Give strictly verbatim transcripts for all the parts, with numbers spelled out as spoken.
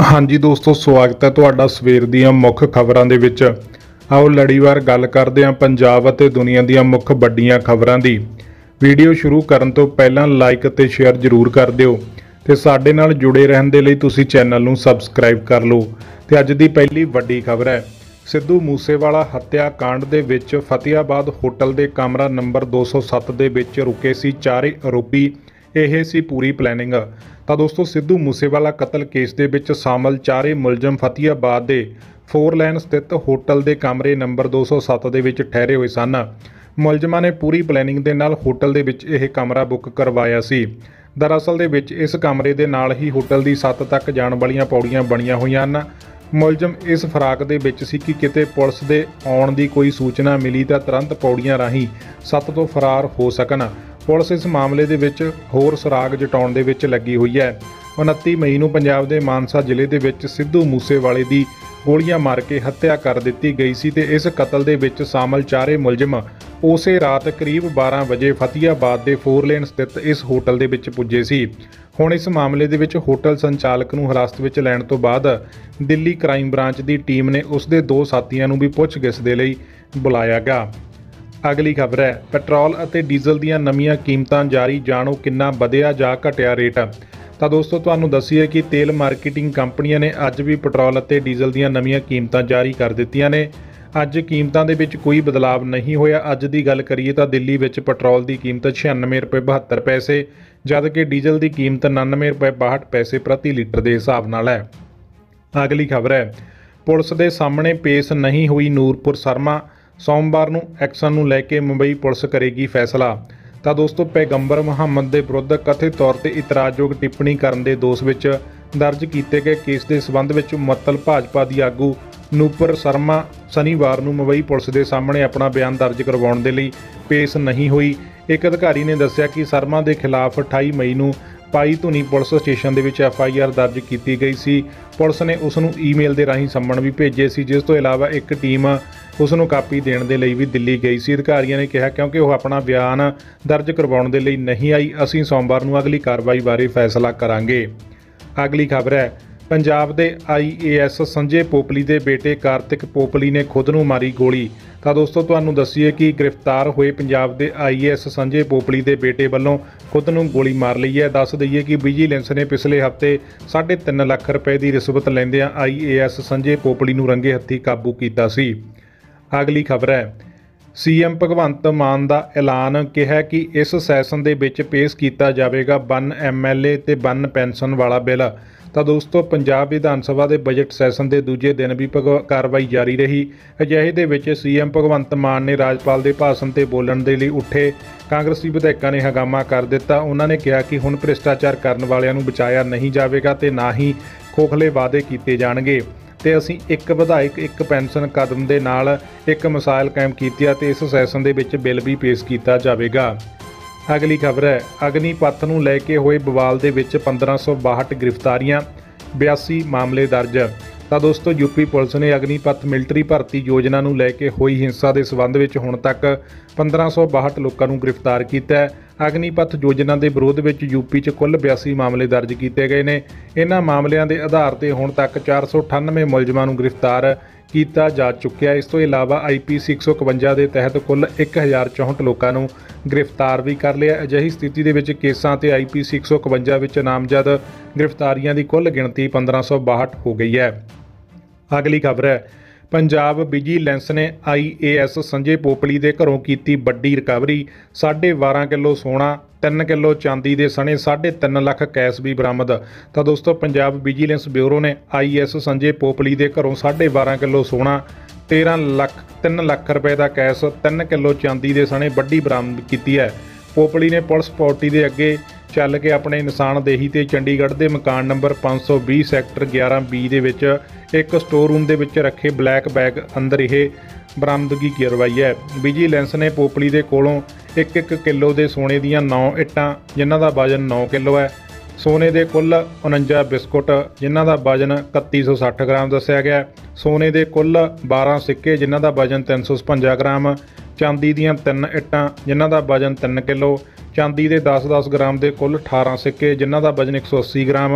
ਹਾਂਜੀ ਦੋਸਤੋ, ਸਵਾਗਤ ਹੈ ਤੁਹਾਡਾ ਸਵੇਰ ਦੀਆਂ ਮੁੱਖ ਖਬਰਾਂ ਦੇ ਵਿੱਚ। ਆਓ ਲੜੀਵਾਰ ਗੱਲ ਕਰਦੇ ਹਾਂ ਪੰਜਾਬ ਅਤੇ ਦੁਨੀਆ ਦੀਆਂ ਮੁੱਖ ਵੱਡੀਆਂ ਖਬਰਾਂ ਦੀ। ਵੀਡੀਓ ਸ਼ੁਰੂ ਕਰਨ ਤੋਂ ਪਹਿਲਾਂ ਲਾਈਕ ਅਤੇ ਸ਼ੇਅਰ ਜ਼ਰੂਰ ਕਰ ਦਿਓ ਤੇ ਸਾਡੇ ਨਾਲ ਜੁੜੇ ਰਹਿਣ ਦੇ ਲਈ ਤੁਸੀਂ ਚੈਨਲ ਨੂੰ ਸਬਸਕ੍ਰਾਈਬ ਕਰ ਲਓ। ਤੇ ਅੱਜ ਦੀ ਪਹਿਲੀ ਵੱਡੀ ਖਬਰ ਹੈ, ਸਿੱਧੂ ਮੂਸੇਵਾਲਾ ਹੱਤਿਆ ਕਾਂਡ ਦੇ ਵਿੱਚ ਫਤਿਆਬਾਦ ਹੋਟਲ ਦੇ ਕਮਰਾ ਨੰਬਰ ਦੋ ਸੌ ਸੱਤ ਦੇ ਵਿੱਚ ਰੁਕੇ ਸੀ ਚਾਰੇ ਆਰੋਪੀ। ਇਹ ਸੀ ਪੂਰੀ ਪਲੈਨਿੰਗ। ਤਾਂ ਦੋਸਤੋ, ਸਿੱਧੂ ਮੂਸੇਵਾਲਾ ਕਤਲ ਕੇਸ ਦੇ ਵਿੱਚ ਸ਼ਾਮਲ ਚਾਰੇ ਮੁਲਜ਼ਮ ਫਤਿਆਬਾਦ ਦੇ ਫੋਰ ਲਾਈਨ ਸਥਿਤ ਹੋਟਲ ਦੇ ਕਮਰੇ ਨੰਬਰ ਦੋ ਸੌ ਸੱਤ ਦੇ ਵਿੱਚ ਠਹਿਰੇ ਹੋਏ ਸਨ। ਮੁਲਜ਼ਮਾਂ ਨੇ ਪੂਰੀ ਪਲੈਨਿੰਗ ਦੇ ਨਾਲ ਹੋਟਲ ਦੇ ਵਿੱਚ ਇਹ ਕਮਰਾ ਬੁੱਕ ਕਰਵਾਇਆ ਸੀ। ਦਰਅਸਲ ਦੇ ਵਿੱਚ ਇਸ ਕਮਰੇ ਦੇ ਨਾਲ ਹੀ ਹੋਟਲ ਦੀ ਸੱਤ ਤੱਕ ਜਾਣ ਵਾਲੀਆਂ ਪੌੜੀਆਂ ਬਣੀਆਂ ਹੋਈਆਂ ਹਨ। ਮੁਲਜ਼ਮ ਇਸ ਫਰਾਕ ਦੇ ਵਿੱਚ ਸੀ ਕਿ ਕਿਤੇ ਪੁਲਿਸ ਦੇ ਆਉਣ ਦੀ ਕੋਈ ਸੂਚਨਾ ਮਿਲੀ ਤਾਂ ਤੁਰੰਤ ਪੌੜੀਆਂ ਰਾਹੀਂ ਸੱਤ ਤੋਂ ਫਰਾਰ ਹੋ ਸਕਣ। ਪੁਲਿਸ ਇਸ ਮਾਮਲੇ ਦੇ ਵਿੱਚ ਹੋਰ ਸੁਰਾਗ ਜਟਾਉਣ ਦੇ ਵਿੱਚ ਲੱਗੀ ਹੋਈ ਹੈ। ਉਨੱਤੀ ਮਈ ਨੂੰ ਪੰਜਾਬ ਦੇ ਮਾਨਸਾ ਜ਼ਿਲ੍ਹੇ ਦੇ ਵਿੱਚ ਸਿੱਧੂ ਮੂਸੇਵਾਲੇ ਦੀ ਗੋਲੀਆਂ ਮਾਰ ਕੇ ਹੱਤਿਆ ਕਰ ਦਿੱਤੀ ਗਈ ਸੀ ਤੇ ਇਸ ਕਤਲ ਦੇ ਵਿੱਚ ਸ਼ਾਮਲ ਚਾਰੇ ਮੁਲਜ਼ਮ ਉਸੇ ਰਾਤ ਕਰੀਬ ਬਾਰਾਂ ਵਜੇ ਫਤਿਆਬਾਦ ਦੇ ਫੋਰ ਲੇਨ ਸਥਿਤ ਇਸ ਹੋਟਲ ਦੇ ਵਿੱਚ ਪੁੱਜੇ ਸੀ। ਹੁਣ ਇਸ ਮਾਮਲੇ ਦੇ ਵਿੱਚ ਹੋਟਲ ਸੰਚਾਲਕ ਨੂੰ ਹਿਰਾਸਤ ਵਿੱਚ ਲੈਣ ਤੋਂ ਬਾਅਦ ਦਿੱਲੀ ਕ੍ਰਾਈਮ ਬ੍ਰਾਂਚ ਦੀ ਟੀਮ ਨੇ ਉਸ ਦੇ ਦੋ ਸਾਥੀਆਂ ਨੂੰ ਵੀ ਪੁੱਛਗਿੱਛ ਦੇ ਲਈ ਬੁਲਾਇਆ ਗਿਆ। ਅਗਲੀ ਖਬਰ ਹੈ, ਪੈਟਰੋਲ ਅਤੇ ਡੀਜ਼ਲ ਦੀਆਂ ਨਵੀਆਂ ਕੀਮਤਾਂ ਜਾਰੀ, ਜਾਣੋ ਕਿੰਨਾ ਵਧਿਆ ਜਾਂ ਘਟਿਆ ਰੇਟ। ਤਾਂ ਦੋਸਤੋ, ਤੁਹਾਨੂੰ ਦੱਸੀਏ ਕਿ ਤੇਲ ਮਾਰਕੀਟਿੰਗ ਕੰਪਨੀਆਂ ਨੇ ਅੱਜ ਵੀ ਪੈਟਰੋਲ ਅਤੇ ਡੀਜ਼ਲ ਦੀਆਂ ਨਵੀਆਂ ਕੀਮਤਾਂ ਜਾਰੀ ਕਰ ਦਿੱਤੀਆਂ ਨੇ। ਅੱਜ ਕੀਮਤਾਂ ਦੇ ਵਿੱਚ ਕੋਈ ਬਦਲਾਅ ਨਹੀਂ ਹੋਇਆ। ਅੱਜ ਦੀ ਗੱਲ ਕਰੀਏ ਤਾਂ ਦਿੱਲੀ ਵਿੱਚ ਪੈਟਰੋਲ ਦੀ ਕੀਮਤ ਛਿਆਨਵੇਂ ਰੁਪਏ ਬਹੱਤਰ ਪੈਸੇ ਜਦ ਕਿ ਡੀਜ਼ਲ ਦੀ ਕੀਮਤ ਉਨਾਨਵੇਂ ਰੁਪਏ ਬਾਹਠ ਪੈਸੇ ਪ੍ਰਤੀ ਲੀਟਰ ਦੇ ਹਿਸਾਬ ਨਾਲ ਹੈ। ਅਗਲੀ ਖਬਰ ਹੈ, ਪੁਲਿਸ ਦੇ ਸਾਹਮਣੇ ਪੇਸ਼ ਨਹੀਂ ਹੋਈ ਨੂਰਪੁਰ ਸ਼ਰਮਾ, ਸੋਮਵਾਰ ਨੂੰ ਐਕਸ਼ਨ ਨੂੰ ਲੈ ਕੇ ਮੁੰਬਈ ਪੁਲਿਸ ਕਰੇਗੀ ਫੈਸਲਾ। ਤਾਂ ਦੋਸਤੋ, ਪੈਗੰਬਰ ਮੁਹੰਮਦ ਦੇ ਵਿਰੁੱਧ ਕਥਿਤ ਤੌਰ ਤੇ ਇਤਰਾਜ਼ਯੋਗ ਟਿੱਪਣੀ ਕਰਨ ਦੇ ਦੋਸ਼ ਵਿੱਚ ਦਰਜ ਕੀਤੇ ਗਏ ਕੇਸ ਦੇ ਸਬੰਧ ਵਿੱਚ ਮੁਅੱਤਲ ਭਾਜਪਾ ਦੀ ਆਗੂ ਨੂਰਪੁਰ ਸ਼ਰਮਾ ਸ਼ਨੀਵਾਰ ਨੂੰ ਮੁੰਬਈ ਪੁਲਿਸ ਦੇ ਸਾਹਮਣੇ ਆਪਣਾ ਬਿਆਨ ਦਰਜ ਕਰਵਾਉਣ ਦੇ ਲਈ ਪੇਸ਼ ਨਹੀਂ ਹੋਈ। ਇੱਕ ਅਧਿਕਾਰੀ ਨੇ ਦੱਸਿਆ ਕਿ ਸ਼ਰਮਾ ਦੇ ਖਿਲਾਫ ਅਠਾਈ ਮਈ ਨੂੰ ਪਾਈ ਧੁਨੀ ਪੁਲਿਸ ਸਟੇਸ਼ਨ ਦੇ ਵਿੱਚ ਐਫ ਆਈ ਆਰ ਦਰਜ ਕੀਤੀ ਗਈ ਸੀ। ਪੁਲਿਸ ਨੇ ਉਸ ਨੂੰ ਈਮੇਲ ਦੇ ਰਾਹੀਂ ਸੰਮਣ ਵੀ ਭੇਜੇ ਸੀ, ਜਿਸ ਤੋਂ ਇਲਾਵਾ ਇੱਕ ਟੀਮ ਉਸ ਨੂੰ ਕਾਪੀ ਦੇਣ ਦੇ ਲਈ ਵੀ ਦਿੱਲੀ ਗਈ ਸੀ। ਅਧਿਕਾਰੀਆਂ ਨੇ ਕਿਹਾ ਕਿਉਂਕਿ ਉਹ ਆਪਣਾ ਬਿਆਨ ਦਰਜ ਕਰਵਾਉਣ ਦੇ ਲਈ ਨਹੀਂ ਆਈ, ਅਸੀਂ ਸੋਮਵਾਰ ਨੂੰ ਅਗਲੀ ਕਾਰਵਾਈ ਬਾਰੇ ਫੈਸਲਾ ਕਰਾਂਗੇ। ਅਗਲੀ ਖਬਰ ਹੈ, ਪੰਜਾਬ ਦੇ I A S Sanjay Popli ਦੇ ਬੇਟੇ ਕਾਰਤਿਕ ਪੋਪਲੀ ਨੇ ਖੁਦ ਨੂੰ ਮਾਰੀ ਗੋਲੀ। ਤਾਂ ਦੋਸਤੋ, ਤੁਹਾਨੂੰ ਦੱਸੀਏ ਕਿ ਗ੍ਰਿਫਤਾਰ ਹੋਏ ਪੰਜਾਬ ਦੇ I A S Sanjay Popli ਦੇ ਬੇਟੇ ਵੱਲੋਂ ਖੁਦ ਨੂੰ ਗੋਲੀ ਮਾਰ ਲਈ ਹੈ। ਦੱਸ ਦਈਏ ਕਿ ਵਿਜੀਲੈਂਸ ਨੇ ਪਿਛਲੇ ਹਫ਼ਤੇ ਸਾਢੇ ਤਿੰਨ ਲੱਖ ਰੁਪਏ ਦੀ ਰਿਸ਼ਵਤ ਲੈਂਦਿਆਂ I A S Sanjay Popli ਨੂੰ ਰੰਗੇ ਹੱਥੀਂ ਕਾਬੂ ਕੀਤਾ ਸੀ। ਅਗਲੀ ਖਬਰ ਹੈ, ਸੀ ਐਮ ਭਗਵੰਤ ਮਾਨ ਦਾ ਐਲਾਨ, ਕਿਹਾ ਕਿ ਇਸ ਸੈਸ਼ਨ ਦੇ ਵਿੱਚ ਪੇਸ਼ ਕੀਤਾ ਜਾਵੇਗਾ ਵਨ ਐਮ ਐਲ ਏ ਤੇ ਵਨ ਪੈਨਸ਼ਨ ਵਾਲਾ ਬਿੱਲ। ਤਾਂ ਦੋਸਤੋ, ਪੰਜਾਬ ਵਿਧਾਨ ਸਭਾ ਦੇ ਬਜਟ ਸੈਸ਼ਨ ਦੇ ਦੂਜੇ ਦਿਨ ਵੀ ਕਾਰਵਾਈ ਜਾਰੀ ਰਹੀ। ਅਜਿਹੇ ਦੇ ਵਿੱਚ ਸੀ ਐਮ ਭਗਵੰਤ ਮਾਨ ਨੇ ਰਾਜਪਾਲ ਦੇ ਭਾਸ਼ਣ ਤੇ ਬੋਲਣ ਦੇ ਲਈ ਉੱਠੇ ਕਾਂਗਰਸੀ ਵਿਧਾਇਕਾਂ ਨੇ ਹੰਗਾਮਾ ਕਰ ਦਿੱਤਾ। ਉਹਨਾਂ ਨੇ ਕਿਹਾ ਕਿ ਹੁਣ ਭ੍ਰਿਸ਼ਟਾਚਾਰ ਕਰਨ ਵਾਲਿਆਂ ਨੂੰ ਬਚਾਇਆ ਨਹੀਂ ਜਾਵੇਗਾ ਤੇ ਨਾ ਹੀ ਖੋਖਲੇ ਵਾਅਦੇ ਕੀਤੇ ਜਾਣਗੇ ਤੇ ਅਸੀਂ ਇੱਕ ਵਿਧਾਇਕ ਇੱਕ ਪੈਨਸ਼ਨ ਕਦਮ ਦੇ ਨਾਲ ਇੱਕ ਮਿਸਾਲ ਕਾਇਮ ਕੀਤੀ ਹੈ ਤੇ ਇਸ ਸੈਸ਼ਨ ਦੇ ਵਿੱਚ ਬਿੱਲ ਵੀ ਪੇਸ਼ ਕੀਤਾ ਜਾਵੇਗਾ। ਅਗਲੀ ਖਬਰ ਹੈ, ਅਗਨੀਪਥ ਨੂੰ ਲੈ ਕੇ ਹੋਏ ਬਵਾਲ ਦੇ ਵਿੱਚ ਪੰਦਰਾਂ ਸੌ ਬਾਹਠ ਗ੍ਰਿਫਤਾਰੀਆਂ, ਬਿਆਸੀ ਮਾਮਲੇ ਦਰਜ। ਤਾਂ ਦੋਸਤੋ, ਯੂਪੀ ਪੁਲਿਸ ਨੇ ਅਗਨੀਪਥ ਮਿਲਟਰੀ ਭਰਤੀ ਯੋਜਨਾ ਨੂੰ ਲੈ ਕੇ ਹੋਈ ਹਿੰਸਾ ਦੇ ਸਬੰਧ ਵਿੱਚ ਹੁਣ ਤੱਕ ਪੰਦਰਾਂ ਸੌ ਬਾਹਠ ਲੋਕਾਂ ਨੂੰ ਗ੍ਰਿਫਤਾਰ ਕੀਤਾ ਹੈ। ਅਗਨੀਪਥ ਯੋਜਨਾ ਦੇ ਵਿਰੋਧ ਵਿੱਚ ਯੂਪੀ 'ਚ ਕੁੱਲ ਬਿਆਸੀ ਮਾਮਲੇ ਦਰਜ ਕੀਤੇ ਗਏ ਨੇ। ਇਹਨਾਂ ਮਾਮਲਿਆਂ ਦੇ ਆਧਾਰ ਤੇ ਹੁਣ ਤੱਕ ਚਾਰ ਸੌ ਅਠਾਨਵੇਂ ਮੁਲਜ਼ਮਾਂ ਨੂੰ ਗ੍ਰਿਫਤਾਰ ਕੀਤਾ ਜਾ ਚੁੱਕਿਆ। ਇਸ ਤੋਂ ਇਲਾਵਾ ਆਈ ਪੀ ਸੀ ਇੱਕ ਸੌ ਇਕਵੰਜਾ ਦੇ ਤਹਿਤ ਕੁੱਲ ਇੱਕ ਹਜ਼ਾਰ ਚੌਂਹਠ ਲੋਕਾਂ ਨੂੰ ਗ੍ਰਿਫਤਾਰ ਵੀ ਕਰ ਲਿਆ। ਅਜਿਹੀ ਸਥਿਤੀ ਦੇ ਵਿੱਚ ਕੇਸਾਂ ਤੇ ਆਈ ਪੀ ਸੀ ਇੱਕ ਸੌ ਇਕਵੰਜਾ ਵਿੱਚ ਨਾਮਜ਼ਦ ਗ੍ਰਿਫਤਾਰੀਆਂ ਦੀ ਕੁੱਲ ਗਿਣਤੀ ਪੰਦਰਾਂ ਸੌ ਬਾਹਠ ਹੋ ਗਈ ਹੈ। ਅਗਲੀ ਖਬਰ ਹੈ, ਪੰਜਾਬ ਵਿਜੀਲੈਂਸ ਨੇ I A S Sanjay Popli ਦੇ ਘਰੋਂ ਕੀਤੀ ਵੱਡੀ ਰਿਕਵਰੀ। ਸਾਢੇ ਬਾਰਾਂ ਕਿਲੋ ਸੋਨਾ, ਤਿੰਨ ਕਿਲੋ ਚਾਂਦੀ ਦੇ ਸਣੇ ਸਾਢੇ ਤਿੰਨ ਲੱਖ ਕੈਸ਼ ਵੀ ਬਰਾਮਦ। ਤਾਂ ਦੋਸਤੋ, ਪੰਜਾਬ ਵਿਜੀਲੈਂਸ ਬਿਊਰੋ ਨੇ I A S Sanjay Popli ਦੇ ਘਰੋਂ ਸਾਢੇ ਬਾਰਾਂ ਕਿਲੋ ਸੋਨਾ, ਤੇਰਾਂ ਲੱਖ ਤਿੰਨ ਲੱਖ ਰੁਪਏ ਦਾ ਕੈਸ਼, ਤਿੰਨ ਕਿਲੋ ਚਾਂਦੀ ਦੇ ਸਣੇ ਵੱਡੀ ਬਰਾਮਦ ਕੀਤੀ ਹੈ। ਪੋਪਲੀ ਨੇ ਪੁਲਿਸ ਪਾਰਟੀ ਦੇ ਅੱਗੇ ਚੱਲ ਕੇ ਆਪਣੇ ਨਿਸ਼ਾਨਦੇਹੀ ਤੇ ਚੰਡੀਗੜ੍ਹ ਦੇ ਮਕਾਨ ਨੰਬਰ ਪੰਜ ਸੌ ਵੀਹ ਸੈਕਟਰ ਗਿਆਰਾਂ ਬੀ ਦੇ ਵਿੱਚ ਇੱਕ ਸਟੋਰ ਰੂਮ ਦੇ ਵਿੱਚ ਰੱਖੇ ਬਲੈਕ ਬੈਗ ਅੰਦਰ ਇਹ ਬਰਾਮਦਗੀ ਕਰਵਾਈ ਹੈ। ਵਿਜੀਲੈਂਸ ਨੇ ਪੋਪਲੀ ਦੇ ਕੋਲੋਂ ਇੱਕ ਇੱਕ ਕਿਲੋ ਦੇ ਸੋਨੇ ਦੀਆਂ ਨੌ ਇੱਟਾਂ ਜਿਨ੍ਹਾਂ ਦਾ ਵਜ਼ਨ ਨੌ ਕਿਲੋ ਹੈ, ਸੋਨੇ ਦੇ ਕੁੱਲ ਉਣੰਜਾ ਬਿਸਕੁਟ ਜਿਨ੍ਹਾਂ ਦਾ ਵਜ਼ਨ ਇਕੱਤੀ ਸੌ ਸੱਠ ਗ੍ਰਾਮ ਦੱਸਿਆ ਗਿਆ, ਸੋਨੇ ਦੇ ਕੁੱਲ ਬਾਰਾਂ ਸਿੱਕੇ ਜਿਨ੍ਹਾਂ ਦਾ ਵਜ਼ਨ ਤਿੰਨ ਸੌ ਛਪੰਜਾ ਗ੍ਰਾਮ, ਚਾਂਦੀ ਦੀਆਂ ਤਿੰਨ ਇੱਟਾਂ ਜਿਨ੍ਹਾਂ ਦਾ ਵਜ਼ਨ ਤਿੰਨ ਕਿਲੋ, ਚਾਂਦੀ ਦੇ ਦਸ ਦਸ ਗ੍ਰਾਮ ਦੇ ਕੁੱਲ ਅਠਾਰਾਂ ਸਿੱਕੇ ਜਿਨ੍ਹਾਂ ਦਾ ਵਜ਼ਨ ਇੱਕ ਸੌ ਅੱਸੀ ਗ੍ਰਾਮ,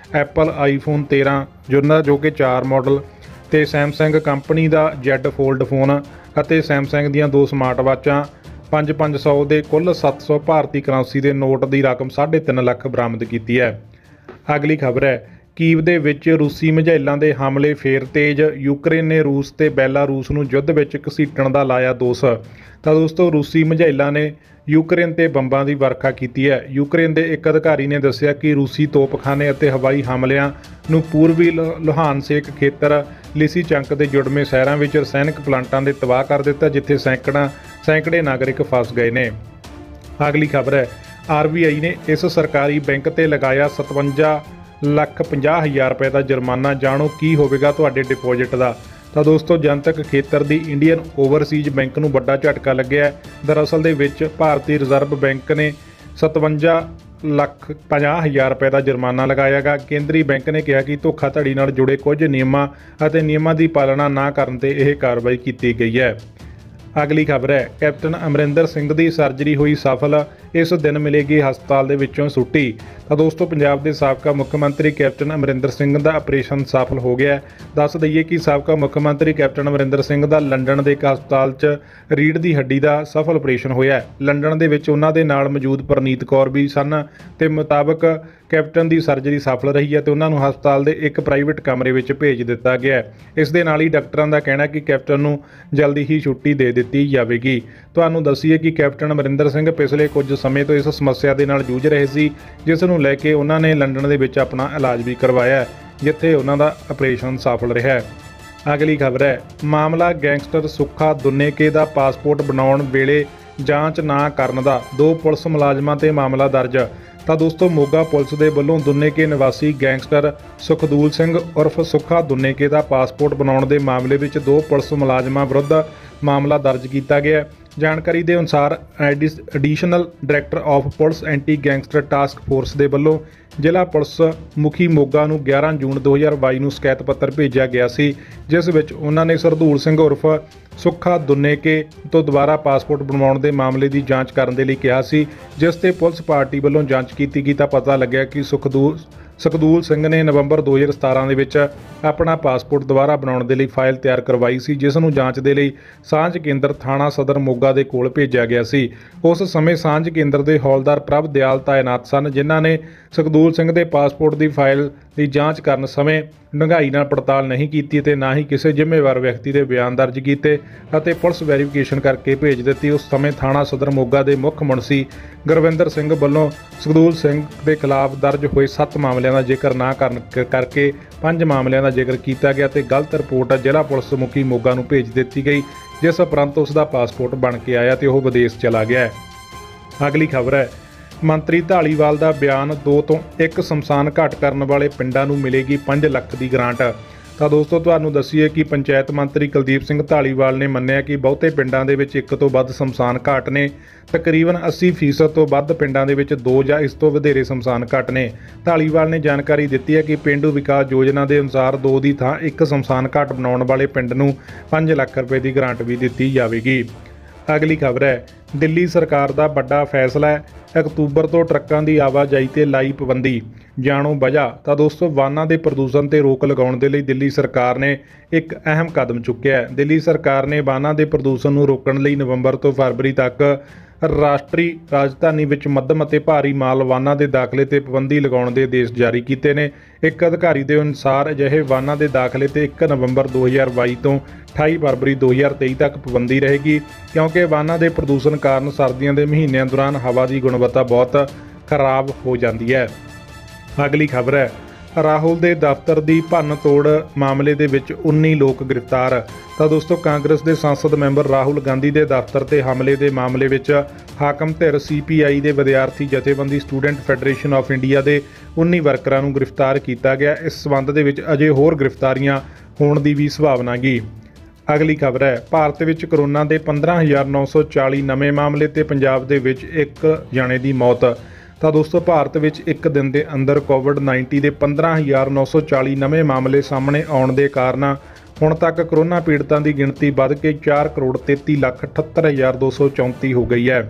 ਐਪਲ ਆਈਫੋਨ तेरह ਜਿਹਨਾਂ ਜੋ ਕਿ ਚਾਰ ਮਾਡਲ ਤੇ ਸੈਮਸੰਗ ਕੰਪਨੀ ਦਾ Z ਫੋਲਡ ਫੋਨ ਅਤੇ ਸੈਮਸੰਗ ਦੀਆਂ ਦੋ ਸਮਾਰਟ ਵਾਚਾਂ ਪੰਜ ਪੰਜ ਸੌ ਦੇ ਕੁੱਲ ਸੱਤ ਸੌ ਭਾਰਤੀ ਕਰੰਸੀ ਦੇ ਨੋਟ ਦੀ ਰਕਮ ਸਾਢੇ ਤਿੰਨ ਲੱਖ ਬਰਾਮਦ ਕੀਤੀ ਹੈ। ਅਗਲੀ ਖਬਰ ਹੈ, ਕੀਵ ਦੇ ਵਿੱਚ ਰੂਸੀ ਮਿਜ਼ਾਈਲਾਂ ਦੇ ਹਮਲੇ ਫੇਰ ਤੇਜ਼, ਯੂਕਰੇਨ ਨੇ ਰੂਸ ਤੇ ਬੈਲਾਰੂਸ ਨੂੰ ਯੁੱਧ ਵਿੱਚ ਘਸੀਟਣ ਦਾ ਲਾਇਆ ਦੋਸ਼। ਤਾਂ ਦੋਸਤੋ ਰੂਸੀ ਮਿਜ਼ਾਈਲਾਂ ਨੇ ਯੂਕਰੇਨ ਤੇ ਬੰਬਾਂ ਦੀ ਵਰਖਾ ਕੀਤੀ ਹੈ। ਯੂਕਰੇਨ ਦੇ ਇੱਕ ਅਧਿਕਾਰੀ ਨੇ ਦੱਸਿਆ ਕਿ ਰੂਸੀ ਤੋਪਖਾਨੇ ਅਤੇ ਹਵਾਈ ਹਮਲਿਆਂ ਨੂੰ ਪੂਰਬੀ ਲੁਹਾਨਸੇਕ ਖੇਤਰ ਲਿਸੀਚੰਕ ਦੇ ਜੁੜਵੇਂ ਸ਼ਹਿਰਾਂ ਵਿੱਚ ਰਸਾਇਣਕ ਪਲਾਂਟਾਂ ਦੇ ਤਬਾਹ ਕਰ ਦਿੱਤਾ, ਜਿੱਥੇ ਸੈਂਕੜਾ ਸੈਂਕੜੇ ਨਾਗਰਿਕ ਫਸ ਗਏ ਨੇ। ਅਗਲੀ ਖਬਰ ਹੈ, ਆਰ ਬੀ ਆਈ ਨੇ ਇਸ ਸਰਕਾਰੀ ਬੈਂਕ ਤੇ ਲਗਾਇਆ ਸਤਵੰਜਾ ਲੱਖ ਪੰਜਾਹ ਹਜ਼ਾਰ ਰੁਪਏ ਦਾ ਜੁਰਮਾਨਾ। ਜਾਣੋ ਕੀ ਹੋਵੇਗਾ ਤੁਹਾਡੇ ਡਿਪੋਜ਼ਿਟ ਦਾ। ਤਾਂ ਦੋਸਤੋ ਜਨਤਕ ਖੇਤਰ ਦੀ ਇੰਡੀਅਨ ਓਵਰਸੀਜ਼ ਬੈਂਕ ਨੂੰ ਵੱਡਾ ਝਟਕਾ ਲੱਗਿਆ ਹੈ। ਦਰਅਸਲ ਦੇ ਵਿੱਚ ਭਾਰਤੀ ਰਿਜ਼ਰਵ ਬੈਂਕ ਨੇ ਸਤਵੰਜਾ ਲੱਖ ਪੰਜਾਹ ਹਜ਼ਾਰ ਰੁਪਏ ਦਾ ਜੁਰਮਾਨਾ ਲਗਾਇਆਗਾ। ਕੇਂਦਰੀ ਬੈਂਕ ਨੇ ਕਿਹਾ ਕਿ ਧੋਖਾਧੜੀ ਨਾਲ ਜੁੜੇ ਕੁਝ ਨਿਯਮਾਂ ਅਤੇ ਨਿਯਮਾਂ ਦੀ ਪਾਲਣਾ ਨਾ ਕਰਨ ਤੇ ਇਹ ਕਾਰਵਾਈ ਕੀਤੀ ਗਈ ਹੈ। ਅਗਲੀ ਖਬਰ ਹੈ, ਕੈਪਟਨ ਅਮਰਿੰਦਰ ਸਿੰਘ ਦੀ ਸਰਜਰੀ ਹੋਈ ਸਫਲ, ਇਸ ਦਿਨ ਮਿਲੇਗੀ ਹਸਪਤਾਲ ਦੇ ਵਿੱਚੋਂ ਛੁੱਟੀ। ਤਾਂ ਦੋਸਤੋ ਪੰਜਾਬ ਦੇ ਸਾਬਕਾ ਮੁੱਖ ਮੰਤਰੀ ਕੈਪਟਨ ਅਮਰਿੰਦਰ ਸਿੰਘ ਦਾ ਆਪਰੇਸ਼ਨ ਸਫਲ ਹੋ ਗਿਆ। ਦੱਸ ਦਈਏ ਕਿ ਸਾਬਕਾ ਮੁੱਖ ਮੰਤਰੀ ਕੈਪਟਨ ਅਮਰਿੰਦਰ ਸਿੰਘ ਦਾ ਲੰਡਨ ਦੇ ਇੱਕ ਹਸਪਤਾਲ 'ਚ ਰੀੜ੍ਹ ਦੀ ਹੱਡੀ ਦਾ ਸਫਲ ਆਪਰੇਸ਼ਨ ਹੋਇਆ। ਲੰਡਨ ਦੇ ਵਿੱਚ ਉਹਨਾਂ ਦੇ ਨਾਲ ਮੌਜੂਦ ਪ੍ਰਨੀਤ ਕੌਰ ਵੀ ਸਨ ਤੇ ਮੁਤਾਬਕ ਕੈਪਟਨ ਦੀ ਸਰਜਰੀ ਸਫਲ ਰਹੀ ਹੈ ਤੇ ਉਹਨਾਂ ਨੂੰ ਹਸਪਤਾਲ ਦੇ ਇੱਕ ਪ੍ਰਾਈਵੇਟ ਕਮਰੇ ਵਿੱਚ ਭੇਜ ਦਿੱਤਾ ਗਿਆ। ਇਸ ਦੇ ਨਾਲ ਹੀ ਡਾਕਟਰਾਂ ਦਾ ਕਹਿਣਾ ਕਿ ਕੈਪਟਨ ਨੂੰ ਜਲਦੀ ਹੀ ਛੁੱਟੀ ਦੇ ਦਿੱਤੀ ਜਾਵੇਗੀ। ਤੁਹਾਨੂੰ ਦੱਸੀਏ ਕਿ ਕੈਪਟਨ ਅਮਰਿੰਦਰ ਸਿੰਘ ਪਿਛਲੇ ਕੁਝ ਸਮੇਂ ਤੋਂ ਇਸ ਸਮੱਸਿਆ ਦੇ ਨਾਲ ਜੂਝ ਰਹੇ ਸੀ, ਜਿਸ ਨੂੰ ਲੈ ਕੇ ਉਹਨਾਂ ਨੇ ਲੰਡਨ ਦੇ ਵਿੱਚ ਆਪਣਾ ਇਲਾਜ ਵੀ ਕਰਵਾਇਆ, ਜਿੱਥੇ ਉਹਨਾਂ ਦਾ ਆਪਰੇਸ਼ਨ ਸਫਲ ਰਿਹਾ। ਅਗਲੀ ਖਬਰ ਹੈ, ਮਾਮਲਾ ਗੈਂਗਸਟਰ ਸੁੱਖਾ ਦੁੰਨੇਕੇ ਦਾ ਪਾਸਪੋਰਟ ਬਣਾਉਣ ਵੇਲੇ ਜਾਂਚ ਨਾ ਕਰਨ ਦਾ, ਦੋ ਪੁਲਿਸ ਮੁਲਾਜ਼ਮਾਂ ਤੇ ਮਾਮਲਾ ਦਰਜ। ਤਾਂ ਦੋਸਤੋ ਮੋਗਾ ਪੁਲਿਸ ਦੇ ਵੱਲੋਂ ਦੁੰਨੇਕੇ ਨਿਵਾਸੀ ਗੈਂਗਸਟਰ ਸੁਖਦੂਲ ਸਿੰਘ ਉਰਫ ਸੁੱਖਾ ਦੁੰਨੇਕੇ ਦਾ ਪਾਸਪੋਰਟ ਬਣਾਉਣ ਦੇ ਮਾਮਲੇ ਵਿੱਚ ਦੋ ਪੁਲਿਸ ਮੁਲਾਜ਼ਮਾਂ ਵਿਰੁੱਧ ਮਾਮਲਾ ਦਰਜ ਕੀਤਾ ਗਿਆ। ਜਾਣਕਾਰੀ ਦੇ ਅਨੁਸਾਰ additional director of police anti gangster task force ਦੇ ਵੱਲੋਂ ਜ਼ਿਲ੍ਹਾ ਪੁਲਿਸ ਮੁਖੀ ਮੋਗਾ ਨੂੰ ਗਿਆਰਾਂ ਜੂਨ ਦੋ ਹਜ਼ਾਰ ਬਾਈ ਨੂੰ ਸ਼ਿਕਾਇਤ ਪੱਤਰ ਭੇਜਿਆ ਗਿਆ ਸੀ, ਜਿਸ ਵਿੱਚ ਉਹਨਾਂ ਨੇ ਸਰਦੂਲ ਸਿੰਘ ਉਰਫ ਸੁੱਖਾ ਦੁੰਨੇਕੇ ਤੋਂ ਦੁਬਾਰਾ ਪਾਸਪੋਰਟ ਬਣਵਾਉਣ ਦੇ ਮਾਮਲੇ ਦੀ ਜਾਂਚ ਕਰਨ ਦੇ ਲਈ ਕਿਹਾ ਸੀ। ਜਿਸ ਤੇ ਪੁਲਿਸ ਪਾਰਟੀ ਵੱਲੋਂ ਜਾਂਚ ਕੀਤੀ ਗਈ ਤਾਂ ਪਤਾ ਲੱਗਿਆ ਕਿ ਸੁਖਦੂਲ ਸੁਖਦੂਲ ਸਿੰਘ ਨੇ ਨਵੰਬਰ ਦੋ ਹਜ਼ਾਰ ਸਤਾਰਾਂ ਦੇ ਵਿੱਚ ਆਪਣਾ ਪਾਸਪੋਰਟ ਦੁਬਾਰਾ ਬਣਾਉਣ ਦੇ ਲਈ ਫਾਈਲ ਤਿਆਰ ਕਰਵਾਈ ਸੀ, ਜਿਸ ਨੂੰ ਜਾਂਚ ਦੇ ਲਈ ਸਾਂਝ ਕੇਂਦਰ ਥਾਣਾ ਸਦਰ ਮੋਗਾ ਦੇ ਕੋਲ ਭੇਜਿਆ ਗਿਆ ਸੀ। ਉਸ ਸਮੇਂ ਸਾਂਝ ਕੇਂਦਰ ਦੇ ਹੌਲਦਾਰ ਪ੍ਰਭ ਦਿਆਲ ਤਾਇਨਾਤ ਸਨ, ਜਿਨ੍ਹਾਂ ਨੇ ਸੁਖਦੂਲ ਸਿੰਘ ਦੇ ਪਾਸਪੋਰਟ ਦੀ ਫਾਈਲ ਦੀ ਜਾਂਚ ਕਰਨ ਸਮੇਂ ਡੂੰਘਾਈ ਨਾਲ ਪੜਤਾਲ ਨਹੀਂ ਕੀਤੀ ਤੇ ਨਾ ਹੀ ਕਿਸੇ ਜ਼ਿੰਮੇਵਾਰ ਵਿਅਕਤੀ ਦੇ ਬਿਆਨ ਦਰਜ ਕੀਤੇ ਅਤੇ ਪੁਲਿਸ ਵੈਰੀਫਿਕੇਸ਼ਨ ਕਰਕੇ ਭੇਜ ਦਿੱਤੀ। ਉਸ ਸਮੇਂ ਥਾਣਾ ਸਦਰ ਮੋਗਾ ਦੇ ਮੁੱਖ ਮੁਨਸੀ ਗੁਰਵਿੰਦਰ ਸਿੰਘ ਵੱਲੋਂ ਸੁਖਦੂਲ ਸਿੰਘ ਦੇ ਖਿਲਾਫ ਦਰਜ ਹੋਏ ਸੱਤ ਮਾਮਲਿਆਂ ਦਾ ਜ਼ਿਕਰ ਨਾ ਕਰਨ ਕਰਕੇ ਪੰਜ ਮਾਮਲਿਆਂ ਦਾ ਜ਼ਿਕਰ ਕੀਤਾ ਗਿਆ ਤੇ ਗਲਤ ਰਿਪੋਰਟ ਜ਼ਿਲ੍ਹਾ ਪੁਲਿਸ ਮੁਖੀ ਮੋਗਾ ਨੂੰ ਭੇਜ ਦਿੱਤੀ ਗਈ, ਜਿਸ ਉਪਰੰਤ ਉਸ ਦਾ ਪਾਸਪੋਰਟ ਬਣ ਕੇ ਆਇਆ ਤੇ ਉਹ ਵਿਦੇਸ਼ ਚਲਾ ਗਿਆ ਹੈ। ਅਗਲੀ ਖਬਰ ਹੈ, ਮੰਤਰੀ ਢਾਲੀਵਾਲ ਦਾ ਬਿਆਨ, ਦੋ ਤੋਂ ਇੱਕ ਸ਼ਮਸ਼ਾਨ ਘਾਟ ਕਰਨ ਵਾਲੇ ਪਿੰਡਾਂ ਨੂੰ ਮਿਲੇਗੀ ਪੰਜ ਲੱਖ ਦੀ ਗ੍ਰਾਂਟ। ਤਾਂ ਦੋਸਤੋ ਤੁਹਾਨੂੰ ਦੱਸੀਏ ਕਿ ਪੰਚਾਇਤ ਮੰਤਰੀ ਕੁਲਦੀਪ ਸਿੰਘ ਢਾਲੀਵਾਲ ਨੇ ਮੰਨਿਆ ਕਿ ਬਹੁਤੇ ਪਿੰਡਾਂ ਦੇ ਵਿੱਚ ਇੱਕ ਤੋਂ ਵੱਧ ਸ਼ਮਸ਼ਾਨ ਘਾਟ ਨੇ। ਤਕਰੀਬਨ ਅੱਸੀ ਫੀਸਦ ਤੋਂ ਵੱਧ ਪਿੰਡਾਂ ਦੇ ਵਿੱਚ ਦੋ ਜਾਂ ਇਸ ਤੋਂ ਵਧੇਰੇ ਸ਼ਮਸ਼ਾਨ ਘਾਟ ਨੇ। ਢਾਲੀਵਾਲ ਨੇ ਜਾਣਕਾਰੀ ਦਿੱਤੀ ਹੈ ਕਿ ਪੇਂਡੂ ਵਿਕਾਸ ਯੋਜਨਾ ਦੇ ਅਨੁਸਾਰ ਦੋ ਦੀ ਥਾਂ ਇੱਕ ਸ਼ਮਸ਼ਾਨ ਘਾਟ ਬਣਾਉਣ ਵਾਲੇ ਪਿੰਡ ਨੂੰ ਪੰਜ ਲੱਖ ਰੁਪਏ ਦੀ ਗ੍ਰਾਂਟ ਵੀ ਦਿੱਤੀ ਜਾਵੇਗੀ। ਅਗਲੀ ਖਬਰ ਹੈ, ਦਿੱਲੀ ਸਰਕਾਰ ਦਾ ਵੱਡਾ ਫੈਸਲਾ ਹੈ, ਅਕਤੂਬਰ ਤੋਂ ਟਰੱਕਾਂ ਦੀ ਆਵਾਜਾਈ ਤੇ ਲਾਈ ਪਾਬੰਦੀ, ਜਾਣੋ ਵਜ੍ਹਾ। ਤਾਂ ਦੋਸਤੋ ਵਾਹਨਾਂ ਦੇ ਪ੍ਰਦੂਸ਼ਣ ਤੇ ਰੋਕ ਲਗਾਉਣ ਦੇ ਲਈ ਦਿੱਲੀ ਸਰਕਾਰ ਨੇ ਇੱਕ ਅਹਿਮ ਕਦਮ ਚੁੱਕਿਆ ਹੈ। ਦਿੱਲੀ ਸਰਕਾਰ ਨੇ ਵਾਹਨਾਂ ਦੇ ਪ੍ਰਦੂਸ਼ਣ ਨੂੰ ਰੋਕਣ ਲਈ ਨਵੰਬਰ ਤੋਂ ਫਰਵਰੀ ਤੱਕ ਰਾਸ਼ਟਰੀ ਰਾਜਧਾਨੀ ਵਿੱਚ ਮੱਧਮ ਅਤੇ ਭਾਰੀ ਮਾਲ ਵਾਹਨਾਂ ਦੇ ਦਾਖਲੇ ਤੇ ਪਾਬੰਦੀ ਲਗਾਉਣ ਦੇ ਆਦੇਸ਼ ਜਾਰੀ ਕੀਤੇ ਨੇ। ਇੱਕ ਅਧਿਕਾਰੀ ਦੇ ਅਨੁਸਾਰ ਅਜਿਹੇ ਵਾਹਨਾਂ ਦੇ ਦਾਖਲੇ ਤੇ ਇੱਕ ਨਵੰਬਰ ਦੋ ਹਜ਼ਾਰ ਬਾਈ ਤੋਂ ਅਠਾਈ ਫਰਵਰੀ ਦੋ ਹਜ਼ਾਰ ਤੇਈ ਤੱਕ ਪਾਬੰਦੀ ਰਹੇਗੀ, ਕਿਉਂਕਿ ਵਾਹਨਾਂ ਦੇ ਪ੍ਰਦੂਸ਼ਣ ਕਾਰਨ ਸਰਦੀਆਂ ਦੇ ਮਹੀਨਿਆਂ ਦੌਰਾਨ ਹਵਾ ਦੀ ਗੁਣਵੱਤਾ ਬਹੁਤ ਖਰਾਬ ਹੋ ਜਾਂਦੀ ਹੈ। ਅਗਲੀ ਖਬਰ ਹੈ, ਰਾਹੁਲ ਦੇ ਦਫ਼ਤਰ ਦੀ ਭੰਨ ਤੋੜ ਮਾਮਲੇ ਦੇ ਵਿੱਚ ਉੱਨੀ ਲੋਕ ਗ੍ਰਿਫਤਾਰ। ਤਾਂ ਦੋਸਤੋ ਕਾਂਗਰਸ ਦੇ ਸੰਸਦ ਮੈਂਬਰ ਰਾਹੁਲ ਗਾਂਧੀ ਦੇ ਦਫ਼ਤਰ ਤੇ ਹਮਲੇ ਦੇ ਮਾਮਲੇ ਵਿੱਚ ਹਾਕਮ ਧਿਰ ਸੀ ਪੀ ਆਈ ਦੇ ਵਿਦਿਆਰਥੀ ਜਥੇਬੰਦੀ ਸਟੂਡੈਂਟ ਫੈਡਰੇਸ਼ਨ ਆਫ ਇੰਡੀਆ ਦੇ ਉੱਨੀ ਵਰਕਰਾਂ ਨੂੰ ਗ੍ਰਿਫਤਾਰ ਕੀਤਾ ਗਿਆ। ਇਸ ਸਬੰਧ ਦੇ ਵਿੱਚ ਅਜੇ ਹੋਰ ਗ੍ਰਿਫਤਾਰੀਆਂ ਹੋਣ ਦੀ ਵੀ ਸੰਭਾਵਨਾ ਗੀ। ਅਗਲੀ ਖਬਰ ਹੈ, ਭਾਰਤ ਵਿੱਚ ਕਰੋਨਾ ਦੇ ਪੰਦਰਾਂ ਹਜ਼ਾਰ ਨੌ ਸੌ ਚਾਲੀ ਨਵੇਂ ਮਾਮਲੇ ਤੇ ਪੰਜਾਬ ਦੇ ਵਿੱਚ ਇੱਕ ਜਣੇ ਦੀ ਮੌਤ। ਤਾਂ ਦੋਸਤੋ ਭਾਰਤ ਵਿੱਚ ਇੱਕ ਦਿਨ ਦੇ ਅੰਦਰ ਕੋਵਿਡ ਉੱਨੀ ਦੇ ਪੰਦਰਾਂ ਹਜ਼ਾਰ ਨੌ ਸੌ ਚਾਲੀ ਨਵੇਂ ਮਾਮਲੇ ਸਾਹਮਣੇ ਆਉਣ ਦੇ ਕਾਰਨ ਹੁਣ ਤੱਕ ਕਰੋਨਾ ਪੀੜਤਾਂ ਦੀ ਗਿਣਤੀ ਵੱਧ ਕੇ ਚਾਰ ਕਰੋੜ ਤੇਤੀ ਲੱਖ ਅਠੱਤਰ ਹਜ਼ਾਰ ਦੋ ਸੌ ਚੌਂਤੀ ਹੋ ਗਈ ਹੈ।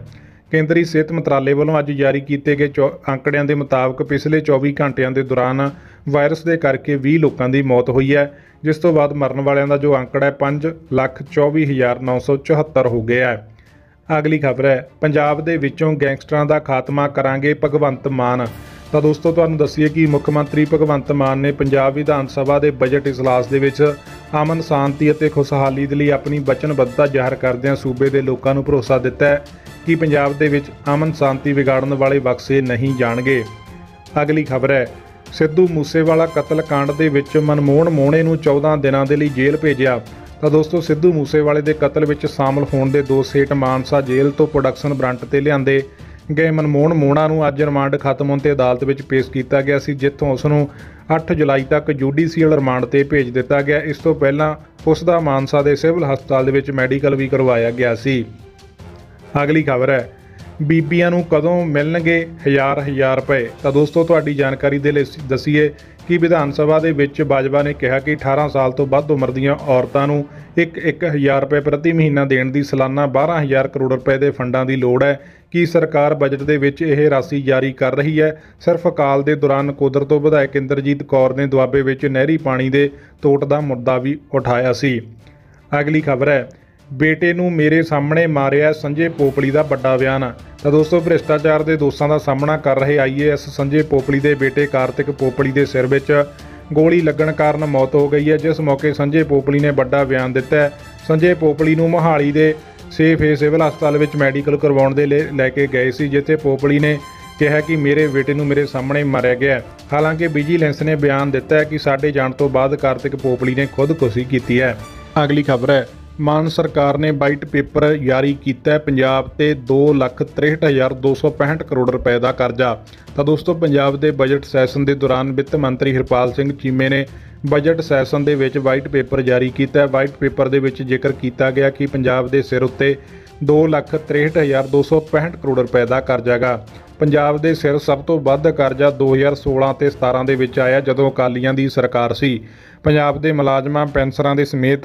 ਕੇਂਦਰੀ ਸਿਹਤ ਮੰਤਰਾਲੇ ਵੱਲੋਂ ਅੱਜ ਜਾਰੀ ਕੀਤੇ ਗਏ ਚੌ ਅੰਕੜਿਆਂ ਦੇ ਮੁਤਾਬਕ ਪਿਛਲੇ ਚੌਵੀ ਘੰਟਿਆਂ ਦੇ ਦੌਰਾਨ ਵਾਇਰਸ ਦੇ ਕਰਕੇ ਵੀਹ ਲੋਕਾਂ ਦੀ ਮੌਤ ਹੋਈ ਹੈ, ਜਿਸ ਤੋਂ ਬਾਅਦ ਮਰਨ ਵਾਲਿਆਂ ਦਾ ਜੋ ਅੰਕੜਾ ਹੈ ਪੰਜ ਲੱਖ ਚੌਵੀ ਹਜ਼ਾਰ ਨੌ ਸੌ ਚੁਹੱਤਰ ਹੋ ਗਿਆ ਹੈ। ਅਗਲੀ ਖਬਰ ਹੈ, ਪੰਜਾਬ ਦੇ ਵਿੱਚੋਂ ਗੈਂਗਸਟਰਾਂ ਦਾ ਖਾਤਮਾ ਕਰਾਂਗੇ ਭਗਵੰਤ ਮਾਨ। ਤਾਂ ਦੋਸਤੋ ਤੁਹਾਨੂੰ ਦੱਸੀਏ ਕਿ ਮੁੱਖ ਮੰਤਰੀ ਭਗਵੰਤ ਮਾਨ ਨੇ ਪੰਜਾਬ ਵਿਧਾਨ ਸਭਾ ਦੇ ਬਜਟ ਇਜਲਾਸ ਦੇ ਵਿੱਚ ਅਮਨ ਸ਼ਾਂਤੀ ਅਤੇ ਖੁਸ਼ਹਾਲੀ ਦੇ ਲਈ ਆਪਣੀ ਵਚਨਬੱਧਤਾ ਜ਼ਾਹਰ ਕਰਦਿਆਂ ਸੂਬੇ ਦੇ ਲੋਕਾਂ ਨੂੰ ਭਰੋਸਾ ਦਿੱਤਾ ਹੈ ਕਿ ਪੰਜਾਬ ਦੇ ਵਿੱਚ ਅਮਨ ਸ਼ਾਂਤੀ ਵਿਗਾੜਨ ਵਾਲੇ ਬਖਸ਼ੇ ਨਹੀਂ ਜਾਣਗੇ। ਅਗਲੀ ਖਬਰ ਹੈ, ਸਿੱਧੂ ਮੂਸੇਵਾਲਾ ਕਤਲकांड ਦੇ ਵਿੱਚ ਮਨਮੋਹਨ ਮੋਹਣੇ ਨੂੰ ਚੌਦਾਂ ਦਿਨਾਂ ਦੇ ਲਈ ਜੇਲ੍ਹ ਭੇਜਿਆ। ਤਾਂ ਦੋਸਤੋ ਸਿੱਧੂ ਮੂਸੇਵਾਲੇ ਦੇ ਕਤਲ ਵਿੱਚ ਸ਼ਾਮਲ ਹੋਣ ਦੇ ਦੋਸ਼ ਹੇਠ ਮਾਨਸਾ ਜੇਲ੍ਹ ਤੋਂ ਪ੍ਰੋਡਕਸ਼ਨ ਵਾਰੰਟ ਤੇ ਲਿਆਂਦੇ ਗਏ ਮਨਮੋਹਨ ਮੋਹਣਾ ਨੂੰ ਅੱਜ ਰਿਮਾਂਡ ਖਤਮ ਹੋਣ ਤੇ ਅਦਾਲਤ ਵਿੱਚ ਪੇਸ਼ ਕੀਤਾ ਗਿਆ ਸੀ, ਜਿੱਥੋਂ ਉਸ ਨੂੰ ਅੱਠ ਜੁਲਾਈ ਤੱਕ ਜੁਡੀਸ਼ੀਅਲ ਰਿਮਾਂਡ ਤੇ ਭੇਜ ਦਿੱਤਾ ਗਿਆ। ਇਸ ਤੋਂ ਪਹਿਲਾਂ ਉਸ ਦਾ ਮਾਨਸਾ ਦੇ ਸਿਵਲ ਹਸਪਤਾਲ ਦੇ ਵਿੱਚ ਮੈਡੀਕਲ ਵੀ ਕਰਵਾਇਆ ਗਿਆ ਸੀ। ਅਗਲੀ ਖਬਰ ਹੈ, ਬੀਬੀਆਂ ਨੂੰ ਕਦੋਂ ਮਿਲਣਗੇ ਹਜ਼ਾਰ ਹਜ਼ਾਰ ਰੁਪਏ। ਤਾਂ ਦੋਸਤੋ ਤੁਹਾਡੀ ਜਾਣਕਾਰੀ ਦੇ ਲਈ ਦੱਸੀਏ ਕਿ ਵਿਧਾਨ ਸਭਾ ਦੇ ਵਿੱਚ ਬਾਜਵਾ ਨੇ ਕਿਹਾ ਕਿ ਅਠਾਰਾਂ ਸਾਲ ਤੋਂ ਵੱਧ ਉਮਰ ਦੀਆਂ ਔਰਤਾਂ ਨੂੰ ਇੱਕ ਇੱਕ ਹਜ਼ਾਰ ਰੁਪਏ ਪ੍ਰਤੀ ਮਹੀਨਾ ਦੇਣ ਦੀ ਸਾਲਾਨਾ ਬਾਰਾਂ ਹਜ਼ਾਰ ਕਰੋੜ ਰੁਪਏ ਦੇ ਫੰਡਾਂ ਦੀ ਲੋੜ ਹੈ। ਕੀ ਸਰਕਾਰ ਬਜਟ ਦੇ ਵਿੱਚ ਇਹ ਰਾਸ਼ੀ ਜਾਰੀ ਕਰ ਰਹੀ ਹੈ? ਸਿਰਫ ਅਕਾਲ ਦੇ ਦੌਰਾਨ ਨਕੋਦਰ ਤੋਂ ਵਿਧਾਇਕ ਇੰਦਰਜੀਤ ਕੌਰ ਨੇ ਦੁਆਬੇ ਵਿੱਚ ਨਹਿਰੀ ਪਾਣੀ ਦੇ ਤੋਟ ਦਾ ਮੁੱਦਾ ਵੀ ਉਠਾਇਆ ਸੀ। ਅਗਲੀ ਖਬਰ ਹੈ, ਬੇਟੇ ਨੂੰ ਮੇਰੇ ਸਾਹਮਣੇ ਮਾਰਿਆ ਸੰਜੇ ਪੋਪਲੀ ਦਾ ਵੱਡਾ ਬਿਆਨ। ਤਾਂ ਦੋਸਤੋ ਭ੍ਰਿਸ਼ਟਾਚਾਰ ਦੇ ਦੋਸ਼ਾਂ ਦਾ ਸਾਹਮਣਾ ਕਰ ਰਹੇ I A S Sanjay Popli ਦੇ ਬੇਟੇ ਕਾਰਤਿਕ ਪੋਪਲੀ ਦੇ ਸਿਰ ਵਿੱਚ ਗੋਲੀ ਲੱਗਣ ਕਾਰਨ ਮੌਤ ਹੋ ਗਈ ਹੈ, ਜਿਸ ਮੌਕੇ ਸੰਜੇ ਪੋਪਲੀ ਨੇ ਵੱਡਾ ਬਿਆਨ ਦਿੱਤਾ ਹੈ। ਸੰਜੇ ਪੋਪਲੀ ਨੂੰ ਮੋਹਾਲੀ ਦੇ ਸੇਫ ਏ ਸਿਵਲ ਹਸਪਤਾਲ ਵਿੱਚ ਮੈਡੀਕਲ ਕਰਵਾਉਣ ਦੇ ਲਈ ਲੈ ਕੇ ਗਏ ਸੀ, ਜਿੱਥੇ ਪੋਪਲੀ ਨੇ ਕਿਹਾ ਕਿ ਮੇਰੇ ਬੇਟੇ ਨੂੰ ਮੇਰੇ ਸਾਹਮਣੇ ਮਾਰਿਆ ਗਿਆ। ਹਾਲਾਂਕਿ ਵਿਜੀਲੈਂਸ ਨੇ ਬਿਆਨ ਦਿੱਤਾ ਹੈ ਕਿ ਸਾਡੇ ਜਾਣ ਤੋਂ ਬਾਅਦ ਕਾਰਤਿਕ ਪੋਪਲੀ ਨੇ ਖੁਦਕੁਸ਼ੀ ਕੀਤੀ ਹੈ। ਅਗਲੀ ਖਬਰ ਹੈ, ਮਾਨ ਸਰਕਾਰ ਨੇ ਵਾਈਟ ਪੇਪਰ ਜਾਰੀ ਕੀਤਾ ਹੈ ਪੰਜਾਬ ਤੇ ਦੋ ਲੱਖ ਤਰੇਹਠ ਹਜ਼ਾਰ ਦੋ ਸੌ ਪੈਂਹਠ ਕਰੋੜ ਰੁਪਏ ਦਾ ਕਰਜ਼ਾ। ਤਾਂ ਦੋਸਤੋ ਪੰਜਾਬ ਦੇ ਬਜਟ ਸੈਸ਼ਨ ਦੇ ਦੌਰਾਨ ਵਿੱਤ ਮੰਤਰੀ ਹਰਪਾਲ ਸਿੰਘ ਚੀਮੇ ਨੇ ਬਜਟ ਸੈਸ਼ਨ ਦੇ ਵਿੱਚ ਵਾਈਟ ਪੇਪਰ ਜਾਰੀ ਕੀਤਾ ਹੈ। ਵਾਈਟ ਪੇਪਰ ਦੇ ਵਿੱਚ ਜ਼ਿਕਰ ਕੀਤਾ ਗਿਆ ਕਿ ਪੰਜਾਬ ਦੇ ਸਿਰ ਉੱਤੇ ਦੋ ਲੱਖ ਤਰੇਹਠ ਹਜ਼ਾਰ ਦੋ ਸੌ ਪੈਂਹਠ ਕਰੋੜ ਰੁਪਏ ਦਾ ਕਰਜ਼ਾ ਹੈਗਾ। ਪੰਜਾਬ ਦੇ ਸਿਰ ਸਭ ਤੋਂ ਵੱਧ ਕਰਜ਼ਾ ਦੋ ਹਜ਼ਾਰ ਸੋਲਾਂ ਤੇ ਸਤਾਰਾਂ ਦੇ ਵਿੱਚ ਆਇਆ, ਜਦੋਂ ਅਕਾਲੀਆਂ ਦੀ ਸਰਕਾਰ ਸੀ। ਪੰਜਾਬ ਦੇ ਮੁਲਾਜ਼ਮਾਂ ਪੈਨਸ਼ਨਰਾਂ ਦੇ ਸਮੇਤ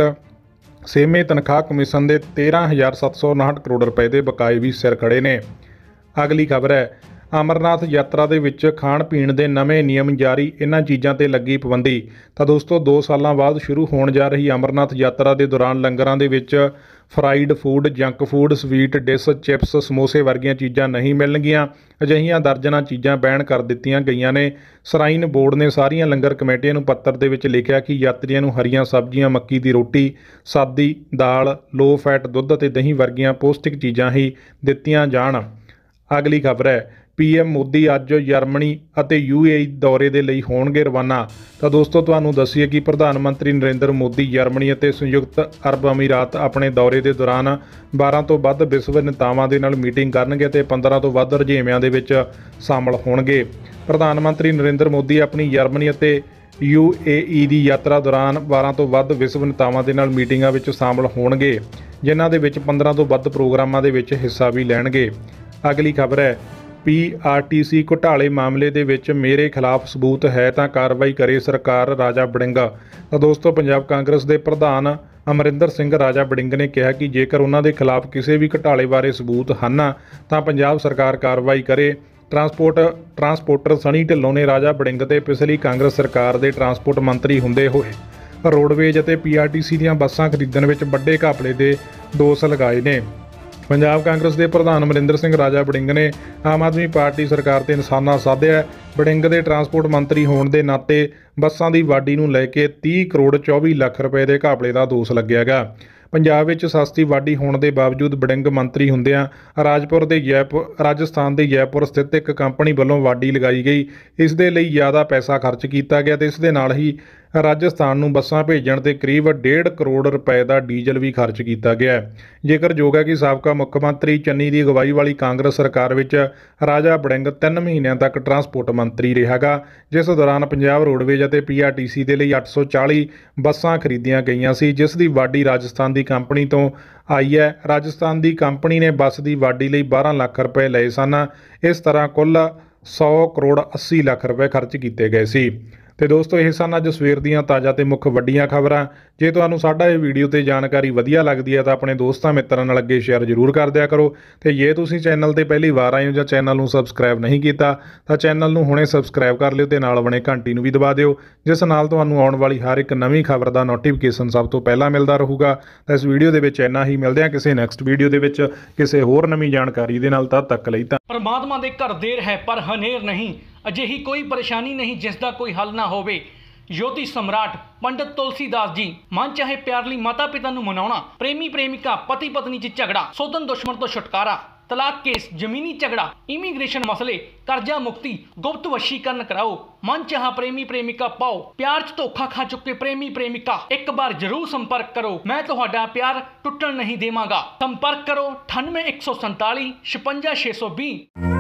ਛੇਵੇਂ ਤਨਖਾਹ ਕਮਿਸ਼ਨ ਦੇ ਤੇਰਾਂ ਹਜ਼ਾਰ ਸੱਤ ਸੌ ਉਨਾਹਠ ਕਰੋੜ ਰੁਪਏ ਦੇ ਬਕਾਏ ਵੀ ਸਿਰ ਖੜੇ ਨੇ। ਅਗਲੀ ਖਬਰ ਹੈ, ਅਮਰਨਾਥ ਯਾਤਰਾ ਦੇ ਵਿੱਚ ਖਾਣ ਪੀਣ ਦੇ ਨਵੇਂ ਨਿਯਮ ਜਾਰੀ, ਇਹਨਾਂ ਚੀਜ਼ਾਂ ਤੇ ਲੱਗੀ ਪਾਬੰਦੀ। ਤਾਂ ਦੋਸਤੋ ਦੋ ਸਾਲਾਂ ਬਾਅਦ ਸ਼ੁਰੂ ਹੋਣ ਜਾ ਰਹੀ ਅਮਰਨਾਥ ਯਾਤਰਾ ਦੇ ਦੌਰਾਨ ਲੰਗਰਾਂ ਦੇ ਵਿੱਚ fried food, junk food, sweet dish, chips, ਸਮੋਸੇ ਵਰਗੀਆਂ ਚੀਜ਼ਾਂ ਨਹੀਂ ਮਿਲਣਗੀਆਂ। ਅਜਿਹੀਆਂ ਦਰਜਨਾਂ ਚੀਜ਼ਾਂ ਬੈਨ ਕਰ ਦਿੱਤੀਆਂ ਗਈਆਂ ਨੇ। ਸ਼ਰਾਈਨ ਬੋਰਡ ਨੇ ਸਾਰੀਆਂ ਲੰਗਰ ਕਮੇਟੀਆਂ ਨੂੰ ਪੱਤਰ ਦੇ ਵਿੱਚ ਲਿਖਿਆ ਕਿ ਯਾਤਰੀਆਂ ਨੂੰ ਹਰੀਆਂ ਸਬਜ਼ੀਆਂ, ਮੱਕੀ ਦੀ ਰੋਟੀ, ਸਾਦੀ ਦਾਲ, ਲੋ ਫੈਟ ਦੁੱਧ ਅਤੇ ਦਹੀਂ ਵਰਗੀਆਂ ਪੌਸ਼ਟਿਕ ਚੀਜ਼ਾਂ ਹੀ ਦਿੱਤੀਆਂ ਜਾਣ। ਅਗਲੀ ਖਬਰ ਹੈ, ਪੀਐਮ ਮੋਦੀ ਅੱਜ ਜਰਮਨੀ ਅਤੇ ਯੂਏਈ ਦੌਰੇ ਦੇ ਲਈ ਹੋਣਗੇ ਰਵਾਨਾ। ਤਾਂ ਦੋਸਤੋ ਤੁਹਾਨੂੰ ਦੱਸੀਏ ਕਿ ਪ੍ਰਧਾਨ ਮੰਤਰੀ ਨਰਿੰਦਰ ਮੋਦੀ ਜਰਮਨੀ ਅਤੇ ਸੰਯੁਕਤ ਅਰਬ ਅਮੀਰਾਤ ਆਪਣੇ ਦੌਰੇ ਦੇ ਦੌਰਾਨ ਬਾਰਾਂ ਤੋਂ ਵੱਧ ਵਿਸ਼ਵ ਨੇਤਾਵਾਂ ਦੇ ਨਾਲ ਮੀਟਿੰਗ ਕਰਨਗੇ ਅਤੇ ਪੰਦਰਾਂ ਤੋਂ ਵੱਧ ਰੁਝੇਵਿਆਂ ਦੇ ਵਿੱਚ ਸ਼ਾਮਲ ਹੋਣਗੇ। ਪ੍ਰਧਾਨ ਮੰਤਰੀ ਨਰਿੰਦਰ ਮੋਦੀ ਆਪਣੀ ਜਰਮਨੀ ਅਤੇ ਯੂਏਈ ਦੀ ਯਾਤਰਾ ਦੌਰਾਨ ਬਾਰਾਂ ਤੋਂ ਵੱਧ ਵਿਸ਼ਵ ਨੇਤਾਵਾਂ ਦੇ ਨਾਲ ਮੀਟਿੰਗਾਂ ਵਿੱਚ ਸ਼ਾਮਲ ਹੋਣਗੇ, ਜਿਨ੍ਹਾਂ ਦੇ ਵਿੱਚ ਪੰਦਰਾਂ ਤੋਂ ਵੱਧ ਪ੍ਰੋਗਰਾਮਾਂ ਦੇ ਵਿੱਚ ਹਿੱਸਾ ਵੀ ਲੈਣਗੇ। ਅਗਲੀ ਖਬਰ ਹੈ, ਪੀ ਆਰ ਟੀ ਸੀ ਘੁਟਾਲੇ ਮਾਮਲੇ ਦੇ ਵਿੱਚ ਮੇਰੇ ਖਿਲਾਫ ਸਬੂਤ ਹੈ ਤਾਂ ਕਾਰਵਾਈ ਕਰੇ ਸਰਕਾਰ, ਰਾਜਾ ਵੜਿੰਗ। ਤਾਂ ਦੋਸਤੋ ਪੰਜਾਬ ਕਾਂਗਰਸ ਦੇ ਪ੍ਰਧਾਨ ਅਮਰਿੰਦਰ ਸਿੰਘ ਰਾਜਾ ਵੜਿੰਗ ਨੇ ਕਿਹਾ ਕਿ ਜੇਕਰ ਉਹਨਾਂ ਦੇ ਖਿਲਾਫ ਕਿਸੇ ਵੀ ਘੁਟਾਲੇ ਬਾਰੇ ਸਬੂਤ ਹਨ ਤਾਂ ਪੰਜਾਬ ਸਰਕਾਰ ਕਾਰਵਾਈ ਕਰੇ। ਟਰਾਂਸਪੋਰਟ ਟਰਾਂਸਪੋਰਟਰ ਸਣੀ ਢਿੱਲੋਂ ਨੇ ਰਾਜਾ ਵੜਿੰਗ ਤੇ ਪਿਛਲੀ ਕਾਂਗਰਸ ਸਰਕਾਰ ਦੇ ਟਰਾਂਸਪੋਰਟ ਮੰਤਰੀ ਹੁੰਦੇ ਹੋਏ ਰੋਡਵੇਜ ਅਤੇ ਪੀ ਆਰ ਟੀ ਸੀ ਦੀਆਂ ਬੱਸਾਂ ਖਰੀਦਣ ਵਿੱਚ ਵੱਡੇ ਘਪਲੇ ਦੇ ਦੋਸ਼ ਲਗਾਏ ਨੇ। ਪੰਜਾਬ ਕਾਂਗਰਸ ਦੇ ਪ੍ਰਧਾਨ ਅਮਰਿੰਦਰ ਸਿੰਘ ਰਾਜਾ ਵੜਿੰਗ ਨੇ ਆਮ ਆਦਮੀ ਪਾਰਟੀ ਸਰਕਾਰ ਤੇ ਨਿਸ਼ਾਨਾ ਸਾਧਿਆ। ਵੜਿੰਗ ਦੇ ਟਰਾਂਸਪੋਰਟ ਮੰਤਰੀ ਹੋਣ ਦੇ ਨਾਤੇ ਬੱਸਾਂ ਦੀ ਵਾਢੀ ਨੂੰ ਲੈ ਕੇ ਤੀਹ ਕਰੋੜ ਚੌਵੀ ਲੱਖ ਰੁਪਏ ਦੇ ਘਪਲੇ ਦਾ ਦੋਸ਼ ਲੱਗਿਆ ਗਾ। ਪੰਜਾਬ ਵਿੱਚ ਸਸਤੀ ਵਾਢੀ ਹੋਣ ਦੇ ਬਾਵਜੂਦ ਵੜਿੰਗ ਮੰਤਰੀ ਹੁੰਦਿਆਂ ਰਾਜਪੁਰ ਦੇ ਜੈਪੁਰ ਰਾਜਸਥਾਨ ਦੇ ਜੈਪੁਰ ਸਥਿਤ ਇੱਕ ਕੰਪਨੀ ਵੱਲੋਂ ਵਾਢੀ ਲਗਾਈ ਗਈ। ਇਸ ਦੇ ਲਈ ਜ਼ਿਆਦਾ ਪੈਸਾ ਖਰਚ ਕੀਤਾ ਗਿਆ ਤੇ ਇਸ ਦੇ ਨਾਲ ਹੀ ਰਾਜਸਥਾਨ ਨੂੰ ਬੱਸਾਂ ਭੇਜਣ ਤੇ ਕਰੀਬ ਡੇਢ ਕਰੋੜ ਰੁਪਏ ਦਾ ਡੀਜ਼ਲ ਵੀ ਖਰਚ ਕੀਤਾ ਗਿਆ। ਜ਼ਿਕਰਯੋਗ ਹੈ ਕਿ ਸਾਬਕਾ ਮੁੱਖ ਮੰਤਰੀ ਚੰਨੀ ਦੀ ਅਗਵਾਈ ਵਾਲੀ ਕਾਂਗਰਸ ਸਰਕਾਰ ਵਿੱਚ ਰਾਜਾ ਵੜਿੰਗ ਤਿੰਨ ਮਹੀਨਿਆਂ ਤੱਕ ਟਰਾਂਸਪੋਰਟ ਮੰਤਰੀ ਰਿਹਾ ਗਾ, ਜਿਸ ਦੌਰਾਨ ਪੰਜਾਬ ਰੋਡਵੇਜ ਅਤੇ ਪੀ ਆਰ ਟੀ ਸੀ ਦੇ ਲਈ ਅੱਠ ਸੌ ਚਾਲੀ ਬੱਸਾਂ ਖਰੀਦੀਆਂ ਗਈਆਂ ਸੀ, ਜਿਸ ਦੀ ਵਾਢੀ ਰਾਜਸਥਾਨ ਦੀ ਕੰਪਨੀ ਤੋਂ ਆਈ ਹੈ। ਰਾਜਸਥਾਨ ਦੀ ਕੰਪਨੀ ਨੇ ਬੱਸ ਦੀ ਵਾਢੀ ਲਈ ਬਾਰਾਂ ਲੱਖ ਰੁਪਏ ਲਏ ਸਨ। ਇਸ ਤਰ੍ਹਾਂ ਕੁੱਲ ਸੌ ਕਰੋੜ ਅੱਸੀ ਲੱਖ ਰੁਪਏ ਖਰਚ ਕੀਤੇ ਗਏ ਸੀ। ਤੇ ਦੋਸਤੋ ਇਹ ਸਨ ਅੱਜ ਸਵੇਰ ਦੀਆਂ ਤਾਜ਼ਾ ਤੇ ਮੁੱਖ ਵੱਡੀਆਂ ਖਬਰਾਂ। ਜੇ ਤੁਹਾਨੂੰ ਸਾਡਾ ਇਹ ਵੀਡੀਓ ਤੇ ਜਾਣਕਾਰੀ ਵਧੀਆ ਲੱਗਦੀ ਹੈ ਤਾਂ ਆਪਣੇ ਦੋਸਤਾਂ ਮਿੱਤਰਾਂ ਨਾਲ ਅੱਗੇ ਸ਼ੇਅਰ ਜ਼ਰੂਰ ਕਰ ਦਿਆ ਕਰੋ। ਤੇ ਜੇ ਤੁਸੀਂ ਚੈਨਲ ਤੇ ਪਹਿਲੀ ਵਾਰ ਆਏ ਹੋ ਜਾਂ ਚੈਨਲ ਨੂੰ ਸਬਸਕ੍ਰਾਈਬ ਨਹੀਂ ਕੀਤਾ ਤਾਂ ਚੈਨਲ ਨੂੰ ਹੁਣੇ ਸਬਸਕ੍ਰਾਈਬ ਕਰ ਲਿਓ ਤੇ ਨਾਲ ਬਣੇ ਘੰਟੀ ਨੂੰ ਵੀ ਦਬਾ ਦਿਓ, ਜਿਸ ਨਾਲ ਤੁਹਾਨੂੰ ਆਉਣ ਵਾਲੀ ਹਰ ਇੱਕ ਨਵੀਂ ਖਬਰ ਦਾ ਨੋਟੀਫਿਕੇਸ਼ਨ ਸਭ ਤੋਂ ਪਹਿਲਾਂ ਮਿਲਦਾ ਰਹੂਗਾ। ਤਾਂ ਇਸ ਵੀਡੀਓ ਦੇ ਵਿੱਚ ਇੰਨਾ ਹੀ, ਮਿਲਦੇ ਹਾਂ ਕਿਸੇ ਨੈਕਸਟ ਵੀਡੀਓ ਦੇ ਵਿੱਚ ਕਿਸੇ ਹੋਰ ਨਵੀਂ ਜਾਣਕਾਰੀ ਦੇ ਨਾਲ। ਤਦ ਤੱਕ ਲਈ ਤਾਂ परमात्मा दे घर देर है पर हनेर नहीं, अजिही कोई परेशानी नहीं जिसका कोई हल ना होवे। ज्योतिष सम्राट पंडित तुलसीदास जी। मन चाहे प्यार लई माता पिता नूं मनाउणा, प्रेमी प्रेमिका पति पत्नी च झगड़ा, सौतन दुश्मन तो छुटकारा, तलाक केस, जमीनी झगड़ा, इमीग्रेशन मसले, कर्जा मुक्ति, गुप्त वशीकरण कराओ, मन चाहा प्रेमी प्रेमिका पाओ, प्यार च धोखा खा चुके प्रेमी प्रेमिका एक बार जरूर संपर्क करो। मैं तुहाडा प्यार टुटण नहीं देवांगा। संपर्क करो अठानवे एक सौ संताली छपंजा छे सौ भी।